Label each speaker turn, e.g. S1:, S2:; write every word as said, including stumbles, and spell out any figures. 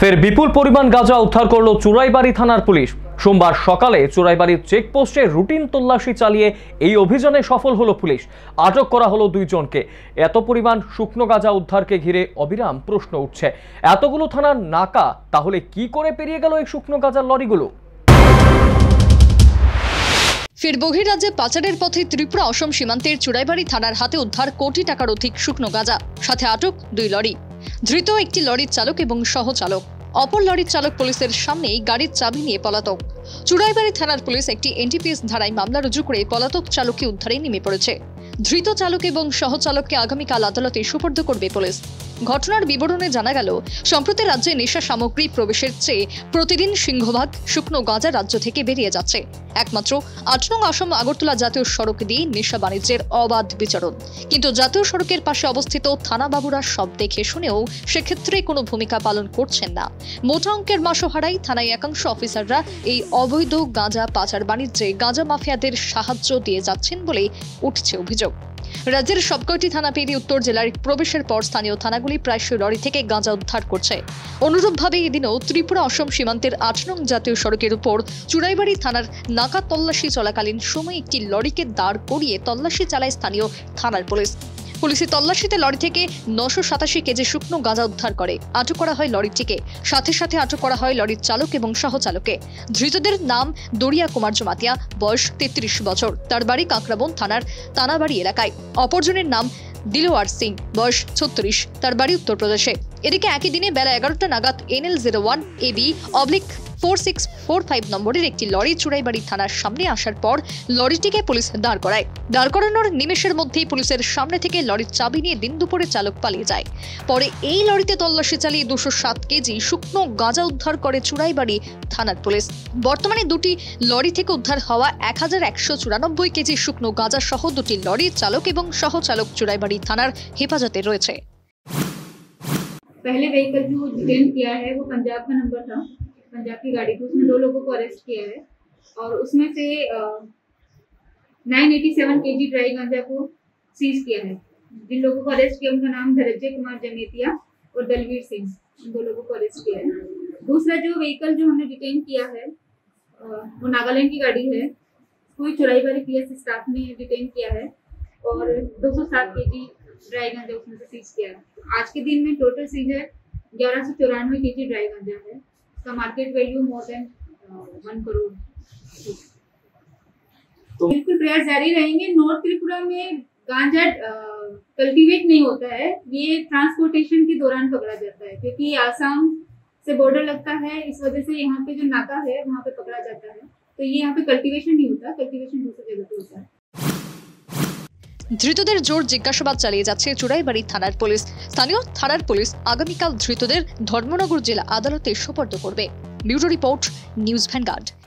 S1: ফের বিপুল পরিমাণ গাঁজা উদ্ধার করল চুরাইবাড়ি থানার পুলিশ। সোমবার সকালে চুরাইবাড়ির চেকপোস্টে রুটিন তল্লাশি চালিয়ে এই অভিযানে সফল হলো পুলিশ। আটক করা হলো দুইজনকে। এত পরিমাণ শুকনো গাঁজা উদ্ধারকে ঘিরে অবিরাম প্রশ্ন উঠছে, এতগুলো থানার নাকা তাহলে কি করে পেরিয়ে গেল এই শুকনো গাঁজার লরিগুলো?
S2: ফের বহির্রাজ্যে পাচারের পথে ত্রিপুরা অসম সীমান্তের চুরাইবাড়ি থানার হাতে উদ্ধার কোটি টাকার অধিক শুকনো গাঁজা, সাথে আটক দুই লরি। ধৃত একটি লরির চালক এবং সহচালক। অপর লরির চালক পুলিশের সামনেই গাড়ির চাবি নিয়ে পলাতক। চুরাইবাড়ি থানার পুলিশ একটি এনডিপিএস ধারায় মামলা রুজু করে পলাতক চালককে উদ্ধারে নেমে পড়েছে। ধৃত চালক এবং সহচালককে আগামীকাল আদালতে সুপর্দ করবে পুলিশ। ঘটনার বিবরণে জানা গেল, সম্প্রতি রাজ্যে নেশা সামগ্রী প্রবেশের চেয়ে প্রতিদিন সিংহভাগ শুকনো গাঁজা রাজ্য থেকে বেরিয়ে যাচ্ছে। একমাত্র আট নং আসাম আগরতলা জাতীয় সড়ক দিয়ে নেশা বাণিজ্যের অবাধ বিচরণ। কিন্তু জাতীয় সড়কের পাশে অবস্থিত থানা বাবুরা সব দেখে শুনেও সেক্ষেত্রে কোনো ভূমিকা পালন করছেন না। মোটা অঙ্কের মাসোহারাই থানায় একাংশ অফিসাররা এই অবৈধ গাঁজা পাচার বাণিজ্যে গাঁজা মাফিয়াদের সাহায্য দিয়ে যাচ্ছেন বলে উঠছে অভিযোগ। রাজ্যের সবকটি থানা পেরিয়ে উত্তর জেলার প্রবেশের পর স্থানীয় থানাগুলি প্রায়শই লরি থেকে গাঁজা উদ্ধার করছে। অনুরূপভাবে এদিনও ত্রিপুরা অসম সীমান্তের আট নং জাতীয় সড়কের উপর চুরাইবাড়ি থানার নাকা তল্লাশি চলাকালীন সময় একটি লরিকে দাঁড় করিয়ে তল্লাশি চালায় স্থানীয় থানার পুলিশ। পুলিশের তল্লাশিতে লরি থেকে নশো সাতাশি কেজি শুকনো গাঁজা উদ্ধার করে। আটক করা হয় লরিটিকে, সাথে সাথে আটক করা হয় লরির চালক এবং সহচালককে। ধৃতদের নাম দরিয়া কুমার জমাতিয়া, বয়স তেত্রিশ বছর, তার বাড়ি কাঁকড়াবন থানার তানাবাড়ি এলাকায়। অপরজনের নাম দিলওয়ার সিং, বয়স ছত্রিশ, তার বাড়ি উত্তরপ্রদেশে। এদিকে একই দিনে বেলা এগারোটা নাগাদ NL zero one A B oblique four six four five নম্বরের একটি লরি চুরাইবাড়ি থানার সামনে আসার পর লরিটিকে পুলিশ দাঁড় করায়। দাঁড় করানোর নিমেষের মধ্যেই পুলিশের সামনে থেকে লরির চাবি নিয়ে দিন দুপুরে চালক পালিয়ে যায়। পরে এই লরিতে তল্লাশি চালিয়ে দুশো সাত কেজি শুকনো গাঁজা উদ্ধার করে চুরাইবাড়ি থানার পুলিশ। বর্তমানে দুটি লরি থেকে উদ্ধার হওয়া এক হাজার একশো চুরানব্বই কেজি শুকনো গাঁজা সহ দুটি লরির চালক এবং সহচালক চুরাইবাড়ি থানার হেফাজতে রয়েছে।
S3: पहले व्हीकल जो डिटेन किया है वो पंजाब का नंबर था, पंजाब की गाड़ी थी, उसमें दो लोगों को अरेस्ट किया है और उसमें से नौ सौ सत्तासी केजी ड्राई गांजा को सीज किया है। जिन लोगों को अरेस्ट किया उनका नाम धनंजय कुमार जमेतिया और दलवीर सिंह, इन दो लोगों को अरेस्ट किया है। दूसरा जो व्हीकल जो हमने डिटेन किया है वो नागालैंड की गाड़ी है, कोई चुराईबाड़ी पीएस स्टाफ ने डिटेन किया है और दो सौ सात केजी ड्राई गांजा उसमें से सीज किया है। आज के दिन में टोटल सीज है ग्यारह सौ चौरानवे के जी ड्राई गांजा है। इसका market value more than one crore. तो बिल्कुल प्रयास जारी रहेंगे। नॉर्थ त्रिपुरा में गांजा कल्टीवेट नहीं होता है, ये ट्रांसपोर्टेशन के दौरान पकड़ा जाता है, क्योंकि आसाम से बॉर्डर लगता है, इस वजह से यहाँ पे जो नाका है वहाँ पे पकड़ा जाता है। तो ये यहाँ पे कल्टीवेशन नहीं होता, कल्टीवेशन दूसरी जगह पे होता है।
S2: ধৃতদের জোর জিজ্ঞাসাবাদ চালিয়ে যাচ্ছে চুরাইবাড়ি থানার পুলিশ। স্থানীয় থানার পুলিশ আগামীকাল ধৃতদের ধর্মনগর জেলা আদালতে সোপর্দ করবে। Bureau report, news vanguard.